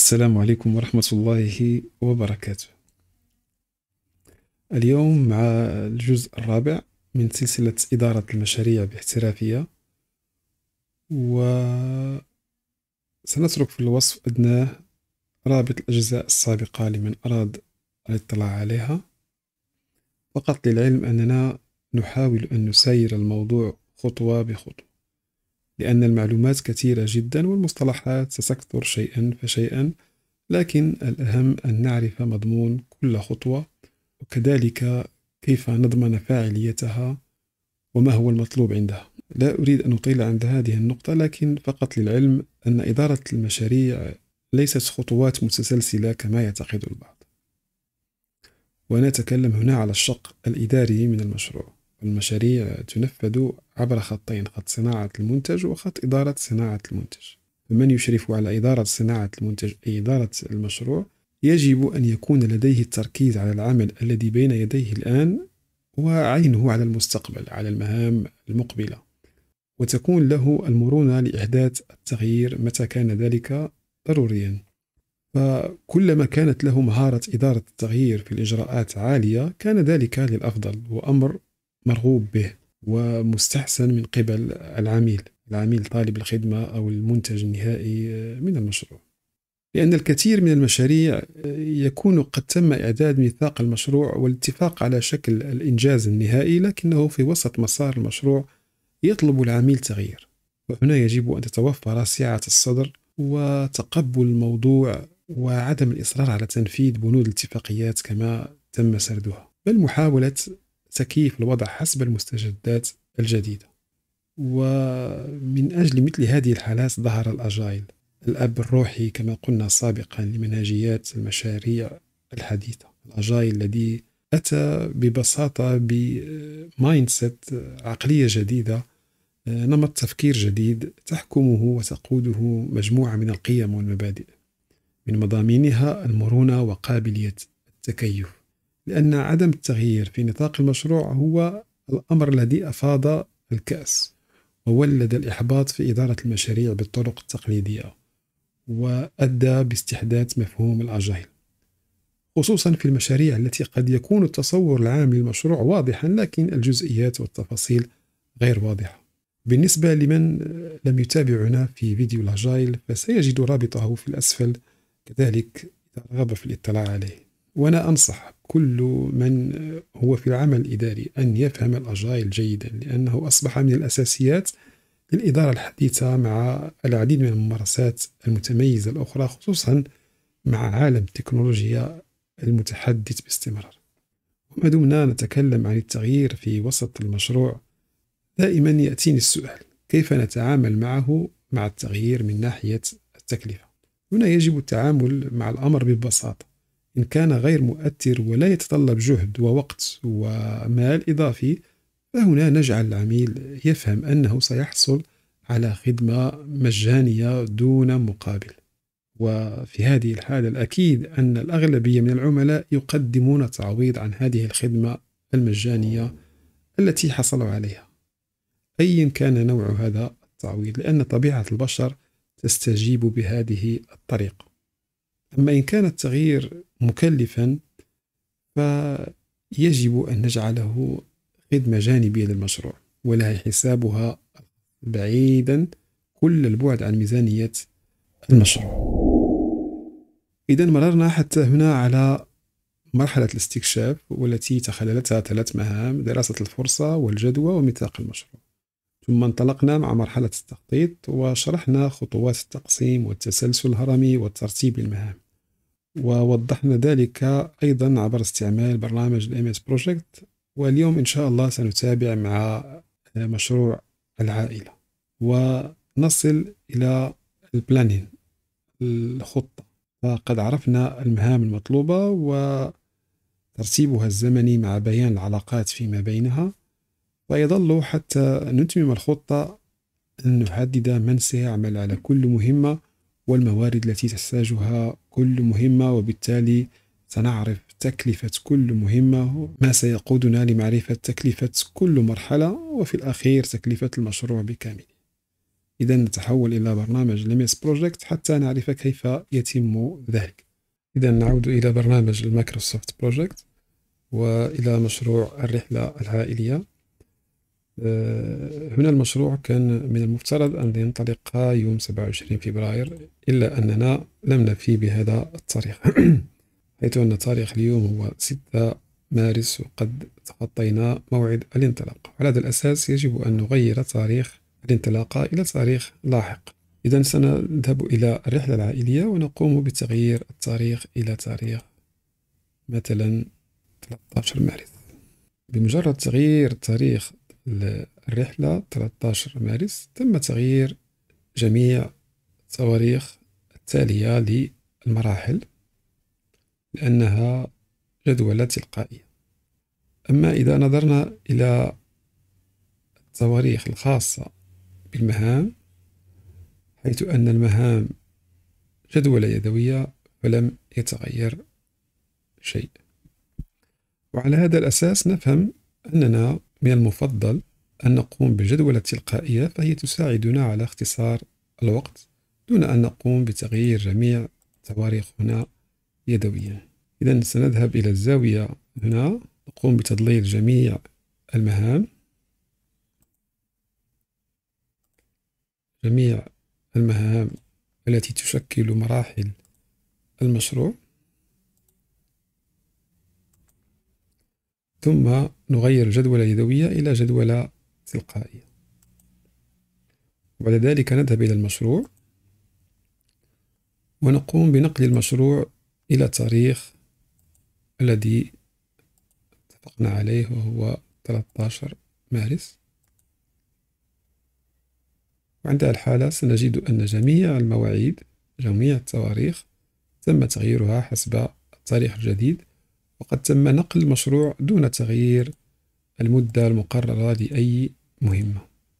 السلام عليكم ورحمة الله وبركاته. اليوم مع الجزء الرابع من سلسلة إدارة المشاريع باحترافية، وسنترك في الوصف أدناه رابط الأجزاء السابقة لمن أراد الاطلاع عليها. فقط للعلم أننا نحاول أن نسير الموضوع خطوة بخطوة، لأن المعلومات كثيرة جدا والمصطلحات ستكثر شيئا فشيئا، لكن الأهم أن نعرف مضمون كل خطوة، وكذلك كيف نضمن فاعليتها وما هو المطلوب عندها. لا أريد أن أطيل عند هذه النقطة، لكن فقط للعلم أن إدارة المشاريع ليست خطوات متسلسلة كما يعتقد البعض. ونتكلم هنا على الشق الإداري من المشروع. المشاريع تنفذ عبر خطين: خط صناعة المنتج وخط إدارة صناعة المنتج. فمن يشرف على إدارة صناعة المنتج أي إدارة المشروع يجب أن يكون لديه التركيز على العمل الذي بين يديه الآن، وعينه على المستقبل، على المهام المقبلة، وتكون له المرونة لإحداث التغيير متى كان ذلك ضروريا. فكلما كانت له مهارة إدارة التغيير في الإجراءات عالية كان ذلك للأفضل، وأمر مرغوب به ومستحسن من قبل العميل طالب الخدمة أو المنتج النهائي من المشروع. لأن الكثير من المشاريع يكون قد تم إعداد ميثاق المشروع والاتفاق على شكل الإنجاز النهائي، لكنه في وسط مسار المشروع يطلب العميل تغيير، وهنا يجب أن تتوفر سعة الصدر وتقبل الموضوع وعدم الإصرار على تنفيذ بنود الاتفاقيات كما تم سردها، بل محاولة تكييف الوضع حسب المستجدات الجديدة. ومن أجل مثل هذه الحالات ظهر الأجايل، الأب الروحي كما قلنا سابقا لمنهجيات المشاريع الحديثة. الأجايل الذي أتى ببساطة بمايند سيت، عقلية جديدة، نمط تفكير جديد تحكمه وتقوده مجموعة من القيم والمبادئ، من مضامينها المرونة وقابلية التكيف. لأن عدم التغيير في نطاق المشروع هو الأمر الذي أفاض الكأس وولد الإحباط في إدارة المشاريع بالطرق التقليدية، وأدى باستحداث مفهوم الأجايل، خصوصا في المشاريع التي قد يكون التصور العام للمشروع واضحا لكن الجزئيات والتفاصيل غير واضحة. بالنسبة لمن لم يتابعنا في فيديو الأجايل فسيجد رابطه في الأسفل كذلك إذا رغب في الاطلاع عليه. وأنا أنصح كل من هو في العمل الإداري أن يفهم الأجايل جيدا، لأنه أصبح من الأساسيات للإدارة الحديثة مع العديد من الممارسات المتميزة الأخرى، خصوصا مع عالم التكنولوجيا المتحدث باستمرار. وما دمنا نتكلم عن التغيير في وسط المشروع، دائما يأتيني السؤال: كيف نتعامل مع التغيير من ناحية التكلفة؟ هنا يجب التعامل مع الأمر ببساطة. إن كان غير مؤثر ولا يتطلب جهد ووقت ومال إضافي، فهنا نجعل العميل يفهم أنه سيحصل على خدمة مجانية دون مقابل. وفي هذه الحالة الأكيد أن الأغلبية من العملاء يقدمون تعويض عن هذه الخدمة المجانية التي حصلوا عليها، أيا كان نوع هذا التعويض، لأن طبيعة البشر تستجيب بهذه الطريقة. أما إن كان التغيير مكلفا فيجب أن نجعله خدمة جانبية للمشروع ولها حسابها بعيدا كل البعد عن ميزانية المشروع. إذا مررنا حتى هنا على مرحلة الاستكشاف، والتي تخللتها 3 مهام: دراسة الفرصة والجدوى وميثاق المشروع. ثم انطلقنا مع مرحلة التخطيط وشرحنا خطوات التقسيم والتسلسل الهرمي والترتيب للمهام، ووضحنا ذلك أيضا عبر استعمال برنامج MS Project. واليوم إن شاء الله سنتابع مع مشروع العائلة ونصل إلى البلانين، الخطة. فقد عرفنا المهام المطلوبة وترتيبها الزمني مع بيان العلاقات فيما بينها، ويظل حتى نتمم الخطة أن نحدد من سيعمل على كل مهمة والموارد التي تحتاجها كل مهمة، وبالتالي سنعرف تكلفة كل مهمة، ما سيقودنا لمعرفة تكلفة كل مرحلة، وفي الأخير تكلفة المشروع بكامله. إذا نتحول إلى برنامج لميس بروجكت حتى نعرف كيف يتم ذلك. إذا نعود إلى برنامج المايكروسوفت بروجكت وإلى مشروع الرحلة العائلية. هنا المشروع كان من المفترض أن ينطلق يوم 27 فبراير، إلا أننا لم نفي بهذا التاريخ حيث أن تاريخ اليوم هو 6 مارس وقد تخطينا موعد الانطلاق. على هذا الأساس يجب أن نغير تاريخ الانطلاقة إلى تاريخ لاحق. إذا سنذهب إلى الرحلة العائلية ونقوم بتغيير التاريخ إلى تاريخ مثلا 13 مارس. بمجرد تغيير تاريخ الرحلة 13 مارس تم تغيير جميع التواريخ التالية للمراحل لأنها جدولة تلقائية. أما إذا نظرنا إلى التواريخ الخاصة بالمهام، حيث أن المهام جدولة يدوية فلم يتغير شيء. وعلى هذا الأساس نفهم أننا من المفضل أن نقوم بالجدولة التلقائية، فهي تساعدنا على اختصار الوقت دون أن نقوم بتغيير جميع التواريخ هنا يدويا. إذا سنذهب إلى الزاوية هنا، نقوم بتضليل جميع المهام، التي تشكل مراحل المشروع، ثم نغير الجدولة اليدوية إلى جدولة تلقائية. وبعد ذلك نذهب إلى المشروع ونقوم بنقل المشروع إلى التاريخ الذي اتفقنا عليه وهو 13 مارس. وعند الحالة سنجد أن جميع المواعيد، جميع التواريخ تم تغييرها حسب التاريخ الجديد، وقد تم نقل المشروع دون تغيير المدة المقررة لأي مهمة.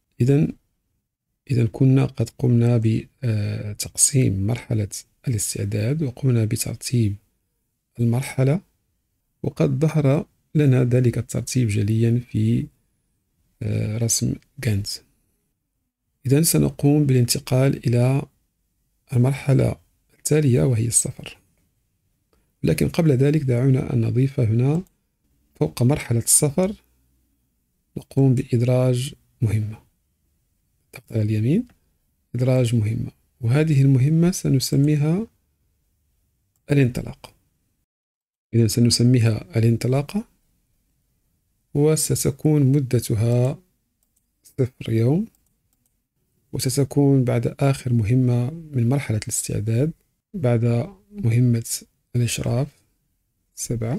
إذا كنا قد قمنا بتقسيم مرحلة الاستعداد وقمنا بترتيب المرحلة، وقد ظهر لنا ذلك الترتيب جليا في رسم جانت. إذا سنقوم بالانتقال إلى المرحلة التالية وهي السفر. لكن قبل ذلك دعونا أن نضيف هنا فوق مرحلة السفر نقوم بإدراج مهمة. الضغط على اليمين، إدراج مهمة، وهذه المهمة سنسميها الانطلاقة. إذا سنسميها الانطلاقة، وستكون مدتها 0 يوم، وستكون بعد آخر مهمة من مرحلة الاستعداد، بعد مهمة الإشراف 7.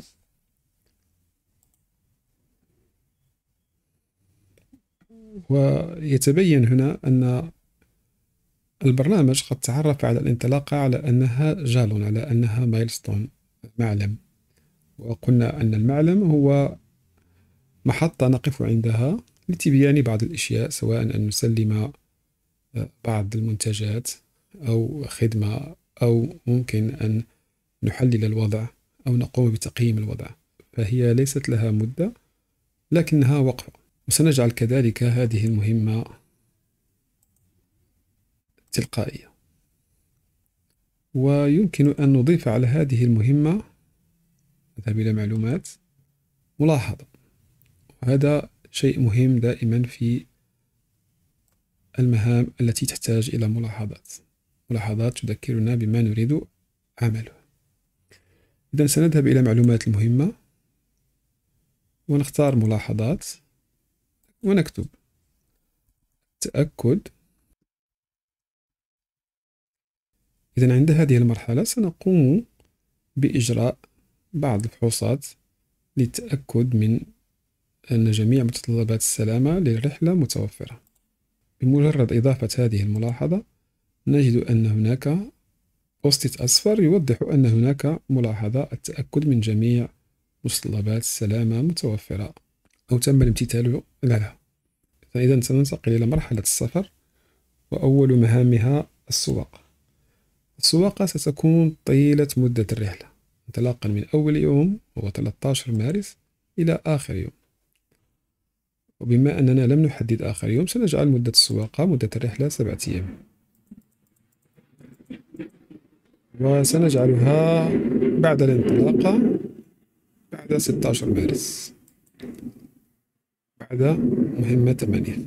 ويتبين هنا أن البرنامج قد تعرف على الانطلاقة على أنها جالون، على أنها مايلستون، معلم. وقلنا أن المعلم هو محطة نقف عندها لتبيان بعض الأشياء، سواء أن نسلم بعض المنتجات أو خدمة، أو ممكن أن نحلل الوضع أو نقوم بتقييم الوضع. فهي ليست لها مدة لكنها وقفة. وسنجعل كذلك هذه المهمة تلقائية، ويمكن أن نضيف على هذه المهمة، نذهب إلى معلومات، ملاحظة. وهذا شيء مهم دائما في المهام التي تحتاج إلى ملاحظات تذكرنا بما نريد عمله. إذن سنذهب إلى معلومات المهمة ونختار ملاحظات ونكتب تأكد. إذن عند هذه المرحلة سنقوم بإجراء بعض الفحوصات للتأكد من أن جميع متطلبات السلامة للرحلة متوفرة. بمجرد إضافة هذه الملاحظة نجد أن هناك بوست أصفر يوضح أن هناك ملاحظة: التأكد من جميع متطلبات السلامة متوفرة أو تم الامتثال لها. فإذا سننتقل إلى مرحلة السفر، وأول مهامها السواقة. السواقة ستكون طيلة مدة الرحلة، انطلاقا من أول يوم هو 13 مارس إلى آخر يوم. وبما أننا لم نحدد آخر يوم سنجعل مدة السواقة مدة الرحلة 7 أيام، وسنجعلها بعد الانطلاقة بعد 16 مارس، بعد مهمة 8.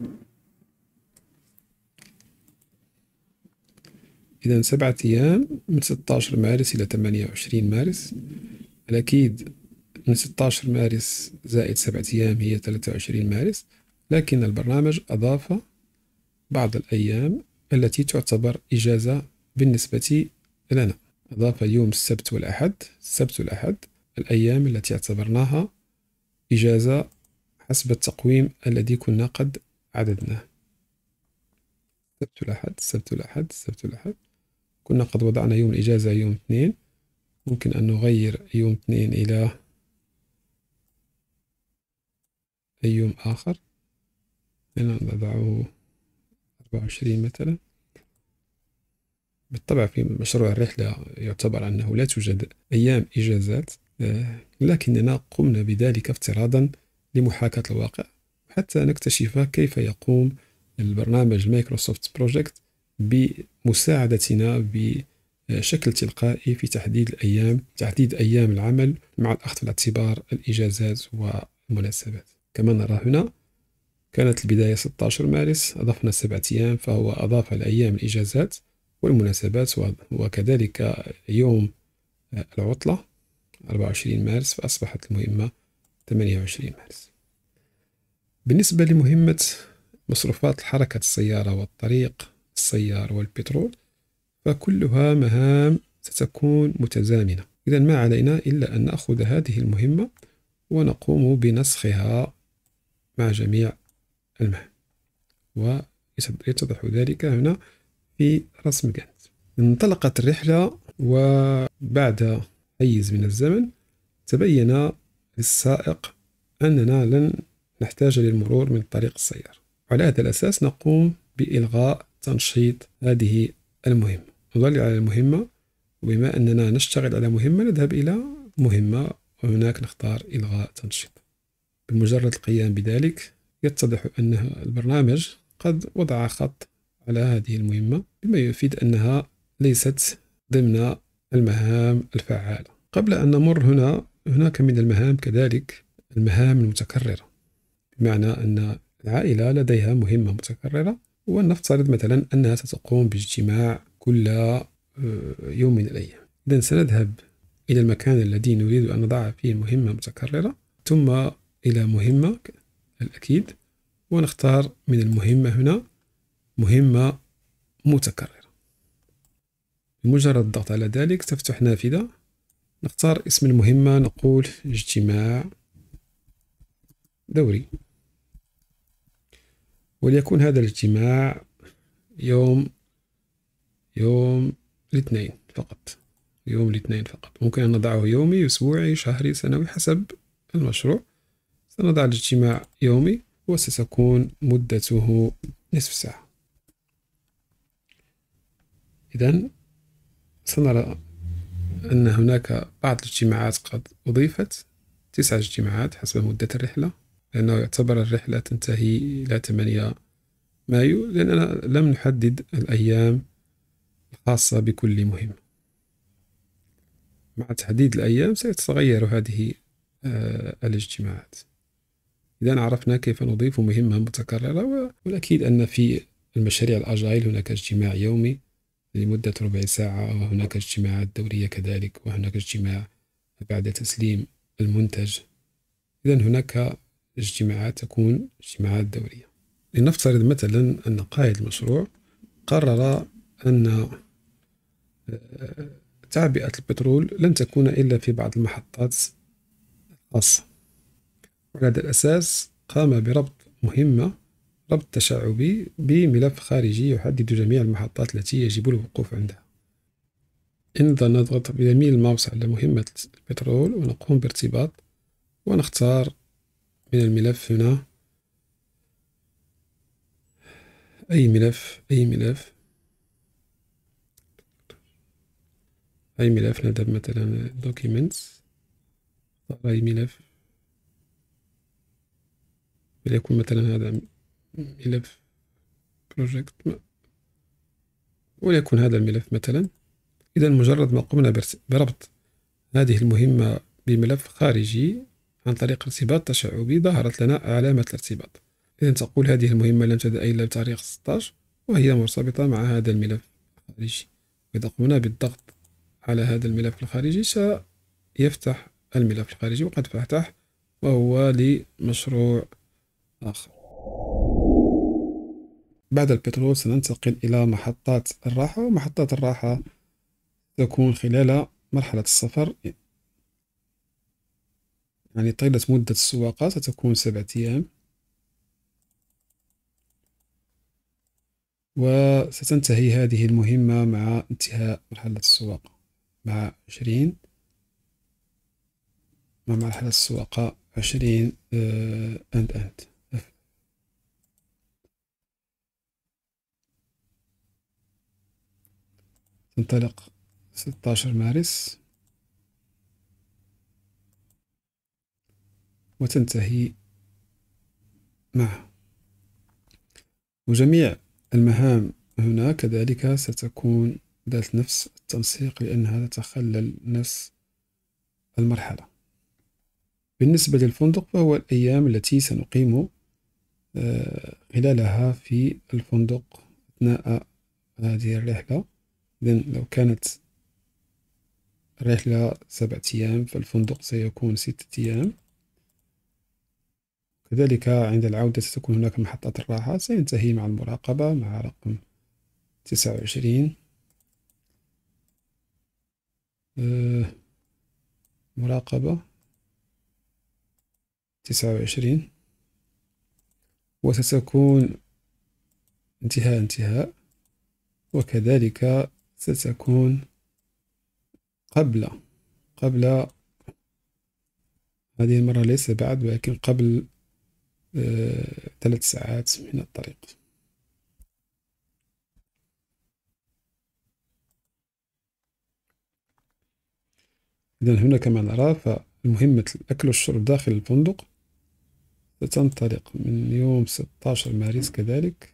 إذا 7 أيام من 16 مارس إلى 28 مارس. الأكيد من 16 مارس زائد 7 أيام هي 23 مارس، لكن البرنامج أضاف بعض الأيام التي تعتبر إجازة بالنسبة لنا. أضاف اليوم السبت والأحد، السبت والأحد الأيام التي اعتبرناها إجازة حسب التقويم الذي كنا قد عددناه. السبت والأحد، السبت والأحد، السبت والأحد. كنا قد وضعنا يوم الإجازة يوم 2، ممكن أن نغير يوم 2 إلى أي يوم آخر، نضعه 24 مثلا. بالطبع في مشروع الرحلة يعتبر أنه لا توجد أيام إجازات، لكننا قمنا بذلك افتراضا لمحاكاة الواقع، حتى نكتشف كيف يقوم البرنامج مايكروسوفت بروجكت بمساعدتنا بشكل تلقائي في تحديد أيام العمل مع الأخذ في الاعتبار الإجازات والمناسبات. كما نرى هنا كانت البداية 16 مارس، أضفنا 7 أيام، فهو أضاف الأيام الإجازات والمناسبات، وكذلك يوم العطلة 24 مارس، فأصبحت المهمة 28 مارس. بالنسبة لمهمة مصروفات حركة السيارة والطريق السيار والبترول، فكلها مهام ستكون متزامنة. إذا ما علينا إلا أن نأخذ هذه المهمة ونقوم بنسخها مع جميع المهام، ويتضح ذلك هنا في رسم جانت. انطلقت الرحلة، وبعد حيز من الزمن تبين للسائق أننا لن نحتاج للمرور من طريق السيارة. على هذا الأساس نقوم بإلغاء تنشيط هذه المهمة. نظل على المهمة، وبما أننا نشتغل على مهمة نذهب إلى مهمة، وهناك نختار إلغاء تنشيط. بمجرد القيام بذلك يتضح أن البرنامج قد وضع خط على هذه المهمة، بما يفيد أنها ليست ضمن المهام الفعالة. قبل أن نمر هناك من المهام كذلك المهام المتكررة، بمعنى أن العائلة لديها مهمة متكررة، ونفترض مثلا أنها ستقوم باجتماع كل يوم من الأيام. إذن سنذهب إلى المكان الذي نريد أن نضع فيه مهمة متكررة، ثم إلى مهمة الأكيد، ونختار من المهمة هنا مهمة متكررة. بمجرد الضغط على ذلك تفتح نافذة، نختار اسم المهمة، نقول اجتماع دوري، وليكن هذا الاجتماع يوم الاثنين فقط. يوم الاثنين فقط. ممكن أن نضعه يومي، أسبوعي، شهري، سنوي، حسب المشروع. سنضع الاجتماع يومي، وستكون مدته نصف ساعة. إذن سنرى أن هناك بعض الاجتماعات قد أضيفت، 9 اجتماعات حسب مدة الرحلة، لأنه يعتبر الرحلة تنتهي إلى 8 مايو، لأننا لم نحدد الأيام الخاصة بكل مهمة. مع تحديد الأيام سيتغير هذه الاجتماعات. إذا عرفنا كيف نضيف مهمة متكررة، والأكيد أن في المشاريع الأجايل هناك اجتماع يومي لمدة ربع ساعة، وهناك اجتماعات دورية كذلك، وهناك اجتماع بعد تسليم المنتج. إذا هناك اجتماعات تكون اجتماعات دورية. لنفترض مثلا أن قائد المشروع قرر أن تعبئة البترول لن تكون إلا في بعض المحطات الخاصة، وعلى هذا الأساس قام بربط مهمة، ربط تشعبي بملف خارجي يحدد جميع المحطات التي يجب الوقوف عندها. إذا نضغط بيمين الماوس على مهمة البترول ونقوم بارتباط، ونختار من الملف هنا أي ملف نذهب مثلا documents، أي ملف وليكن مثلا هذا ملف project، وليكن هذا الملف مثلا. إذا مجرد ما قمنا بربط هذه المهمة بملف خارجي عن طريق ارتباط تشعبي، ظهرت لنا علامة الارتباط. إذا تقول هذه المهمة لم تبدأ إلا بتاريخ 16 وهي مرتبطة مع هذا الملف الخارجي. وإذا قمنا بالضغط على هذا الملف الخارجي سيفتح الملف الخارجي، وقد فتح، وهو لمشروع آخر. بعد البترول سننتقل إلى محطات الراحة، ومحطات الراحة تكون خلال مرحلة السفر، يعني طيلة مدة السواقة ستكون 7 أيام، وستنتهي هذه المهمة مع انتهاء مرحلة السواقة مع 20 مع مرحلة السواقة 20 أند تنطلق 16 مارس وتنتهي معه. وجميع المهام هنا كذلك ستكون ذات نفس التنسيق لأنها تتخلل نفس المرحلة. بالنسبة للفندق فهو الأيام التي سنقيم خلالها في الفندق أثناء هذه الرحلة. إذن لو كانت الرحلة 7 أيام فالفندق سيكون 6 أيام. كذلك عند العودة ستكون هناك محطة الراحة، سينتهي مع المراقبة مع رقم 29. مراقبة 29، وستكون انتهاء، وكذلك ستكون قبل هذه المرة ليس بعد، ولكن قبل 3 ساعات من الطريق. إذن هنا كما نرى فمهمة الأكل والشرب داخل الفندق ستنطلق من يوم 16 مارس كذلك،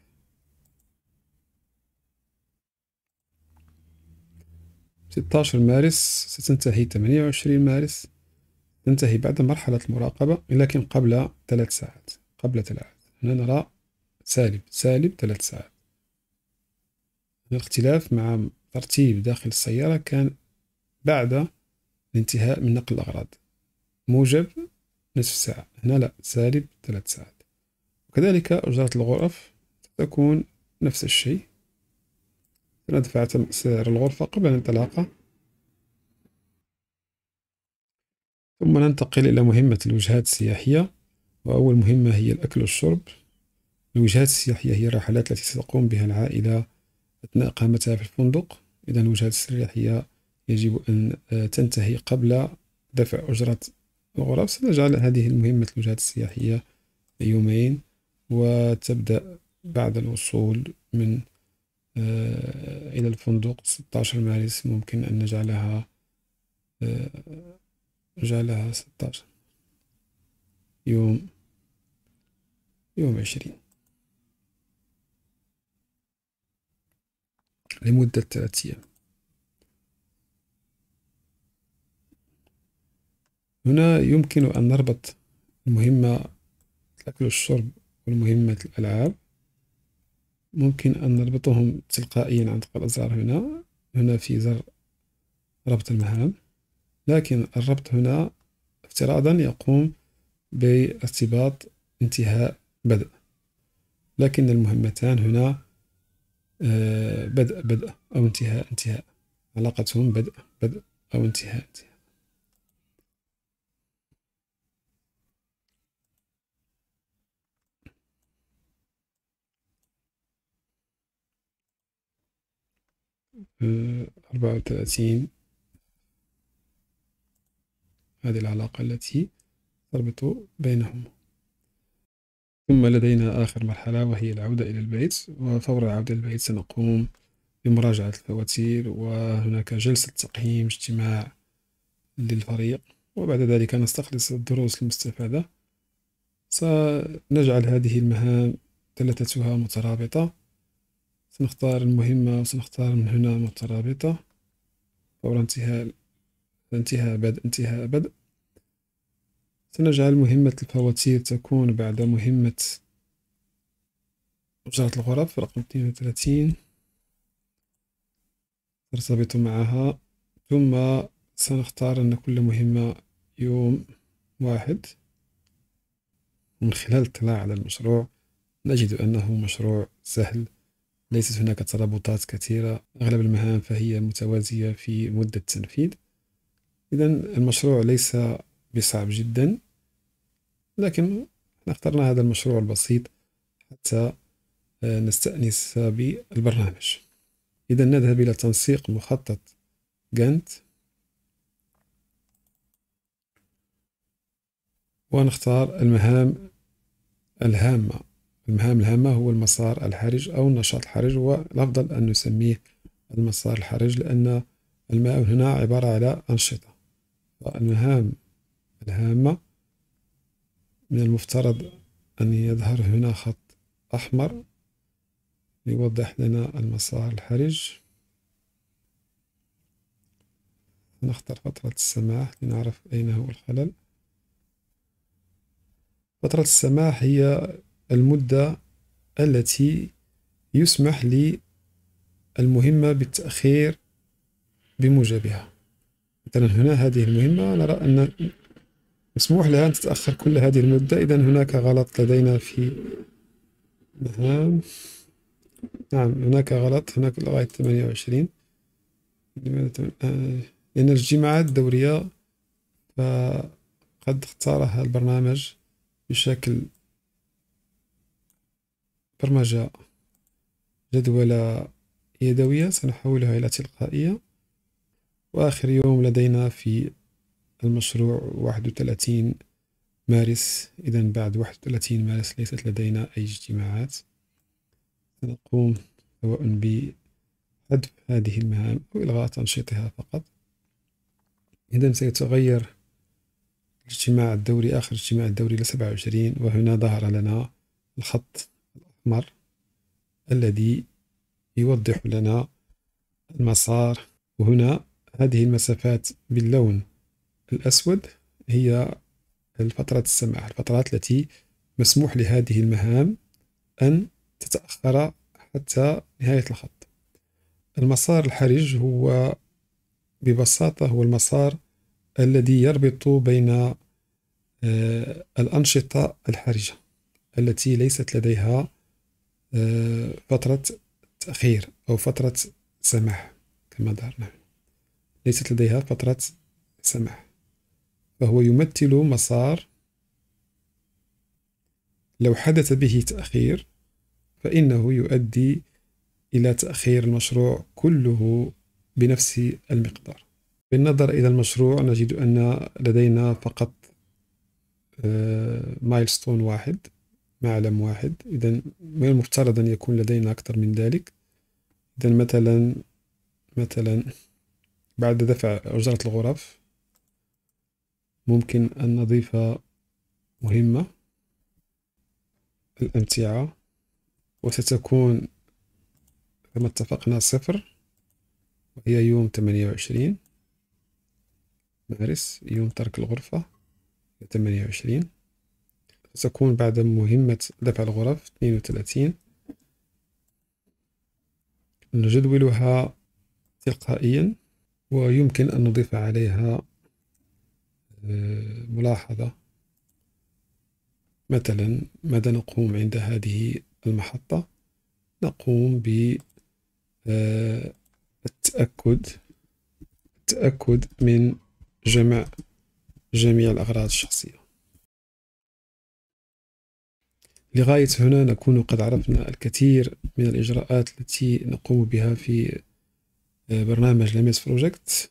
16 مارس ستنتهي 28 مارس، تنتهي بعد مرحلة المراقبة لكن قبل 3 ساعات. هنا نرى سالب 3 ساعات. الاختلاف مع ترتيب داخل السيارة كان بعد الانتهاء من نقل الأغراض، موجب نصف ساعة، هنا لا، سالب 3 ساعات. وكذلك أجرة الغرف تكون نفس الشيء، سندفع سعر الغرفة قبل الانطلاقة. ثم ننتقل إلى مهمة الوجهات السياحية، وأول مهمة هي الأكل والشرب. الوجهات السياحية هي الرحلات التي ستقوم بها العائلة أثناء إقامتها في الفندق. إذا الوجهات السياحية يجب أن تنتهي قبل دفع أجرة الغرف. سنجعل هذه المهمة الوجهات السياحية 2 يوم، وتبدأ بعد الوصول من إلى الفندق 16 مارس. ممكن أن نجعلها 16 يوم 20 لمدة 3 أيام. هنا يمكن أن نربط المهمة الأكل والشرب والمهمة الألعاب، ممكن أن نربطهم تلقائيا عن طريق الأزرار. هنا في زر ربط المهام، لكن الربط هنا افتراضا يقوم بارتباط انتهاء بدء، لكن المهمتان هنا بدء أو انتهاء، علاقتهم بدء أو انتهاء. آه، 34 هذه العلاقة التي تربط بينهما. ثم لدينا آخر مرحلة وهي العودة إلى البيت، وفور العودة إلى البيت سنقوم بمراجعة الفواتير، وهناك جلسة تقييم اجتماع للفريق، وبعد ذلك نستخلص الدروس المستفادة سنجعل هذه المهام ثلاثتها مترابطة. سنختار المهمة وسنختار من هنا مترابطة فور انتهاء بدء. سنجعل مهمة الفواتير تكون بعد مهمة أجرة الغرف رقم 32 ترتبط معها. ثم سنختار أن كل مهمة يوم 1. من خلال الاطلاع على المشروع نجد أنه مشروع سهل، ليست هناك ترابطات كثيرة، أغلب المهام فهي متوازية في مدة التنفيذ. إذن المشروع ليس بصعب جدا، لكن اخترنا هذا المشروع البسيط حتى نستأنس بالبرنامج. إذا نذهب إلى تنسيق مخطط جانت ونختار المهام الهامة. المهام الهامة هو المسار الحرج أو النشاط الحرج، والأفضل أن نسميه المسار الحرج لأن المهام هنا عبارة على أنشطة. المهام الهامة من المفترض أن يظهر هنا خط أحمر يوضح لنا المسار الحرج. نختار فترة السماح لنعرف أين هو الخلل. فترة السماح هي المدة التي يسمح للمهمة بالتأخير بموجبها. مثلا هنا هذه المهمة نرى أن مسموح لها أن تتأخر كل هذه المدة، إذن هناك غلط لدينا في مهام. نعم هناك غلط، هناك لغاية 28. لأن الجماعات الدورية فقد اختارها البرنامج بشكل برمجة جدولة يدوية، سنحولها إلى تلقائية. وآخر يوم لدينا في المشروع 31 مارس، إذن بعد 31 مارس ليست لدينا أي اجتماعات. سنقوم سواء بحذف هذه المهام أو إلغاء تنشيطها فقط. إذن سيتغير الاجتماع الدوري، آخر اجتماع الدوري إلى 27، وهنا ظهر لنا الخط الأحمر الذي يوضح لنا المسار. وهنا هذه المسافات باللون الأسود هي فترات السماح، الفترات التي مسموح لهذه المهام أن تتأخر حتى نهاية الخط. المسار الحرج هو ببساطة هو المسار الذي يربط بين الأنشطة الحرجة التي ليست لديها فترة تأخير أو فترة سماح كما ظهرنا، ليست لديها فترة سماح، فهو يمثل مسار لو حدث به تأخير فإنه يؤدي إلى تأخير المشروع كله بنفس المقدار. بالنظر إلى المشروع نجد أن لدينا فقط مايلستون واحد، معلم واحد. إذن من المفترض أن يكون لدينا أكثر من ذلك. إذن مثلا بعد دفع أجرة الغرف ممكن أن نضيف مهمة الأمتعة، وستكون كما اتفقنا 0، وهي يوم 28 مارس، يوم ترك الغرفة 28. ستكون بعد مهمة دفع الغرف 32. نجدولها تلقائيا، ويمكن أن نضيف عليها ملاحظة. مثلا ماذا نقوم عند هذه المحطة؟ نقوم بالتأكد من جميع الأغراض الشخصية. لغاية هنا نكون قد عرفنا الكثير من الإجراءات التي نقوم بها في برنامج لاميس بروجكت.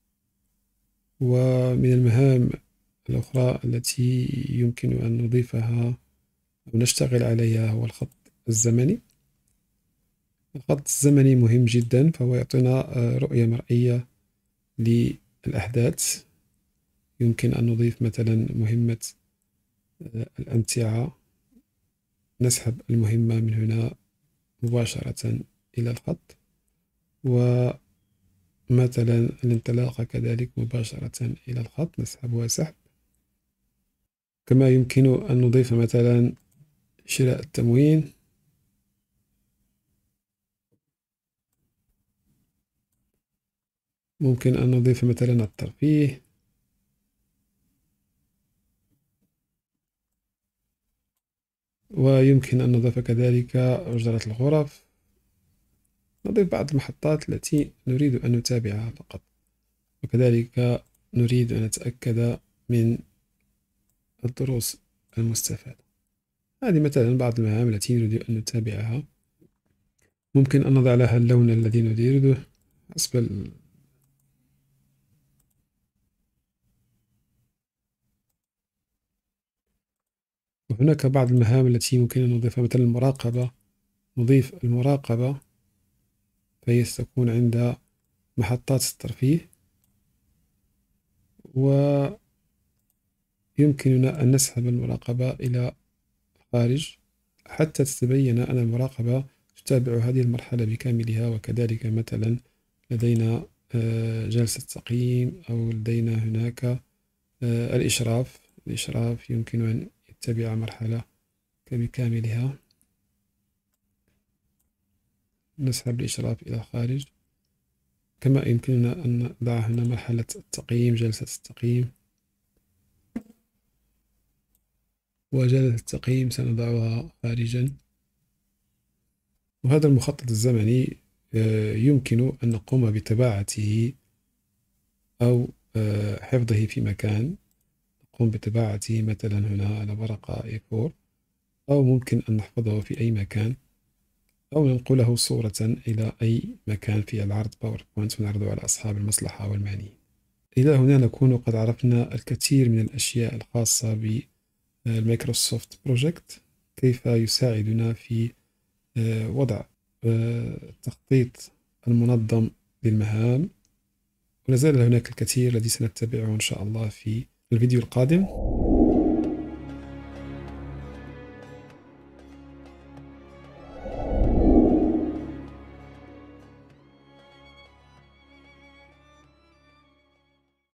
ومن المهام الأخرى التي يمكن أن نضيفها أو نشتغل عليها هو الخط الزمني. الخط الزمني مهم جدا، فهو يعطينا رؤية مرئية للأحداث. يمكن أن نضيف مثلا مهمة الأمتعة، نسحب المهمة من هنا مباشرة إلى الخط، ومثلا الانطلاقة كذلك مباشرة إلى الخط نسحبها سحب. كما يمكن أن نضيف مثلا شراء التموين، ممكن أن نضيف مثلا الترفيه، ويمكن أن نضيف كذلك أجرة الغرف. نضيف بعض المحطات التي نريد أن نتابعها فقط، وكذلك نريد أن نتأكد من الدروس المستفادة. هذه مثلا بعض المهام التي نريد أن نتابعها. ممكن أن نضع لها اللون الذي نريده حسب وهناك بعض المهام التي يمكن أن نضيفها، مثلا المراقبة. نضيف المراقبة فهي ستكون عند محطات الترفيه، ويمكننا أن نسحب المراقبة إلى الخارج حتى تتبين أن المراقبة تتابع هذه المرحلة بكاملها. وكذلك مثلا لدينا جلسة تقييم، أو لدينا هناك الإشراف يمكن أن يتبع مرحلة بكاملها. نسحب الإشراف إلى الخارج. كما يمكننا أن نضع هنا مرحلة التقييم، جلسة التقييم، وجلسة التقييم سنضعها خارجا. وهذا المخطط الزمني يمكن أن نقوم بطباعته أو حفظه في مكان. نقوم بطباعته مثلا هنا على ورقة A4، أو ممكن أن نحفظه في أي مكان، أو ننقله صورة إلى أي مكان في العرض باوربوينت ونعرضه على أصحاب المصلحة والمعنيين. إلى هنا نكون قد عرفنا الكثير من الأشياء الخاصة بالمايكروسوفت بروجكت، كيف يساعدنا في وضع التخطيط المنظم للمهام. ولازال هناك الكثير الذي سنتبعه إن شاء الله في الفيديو القادم.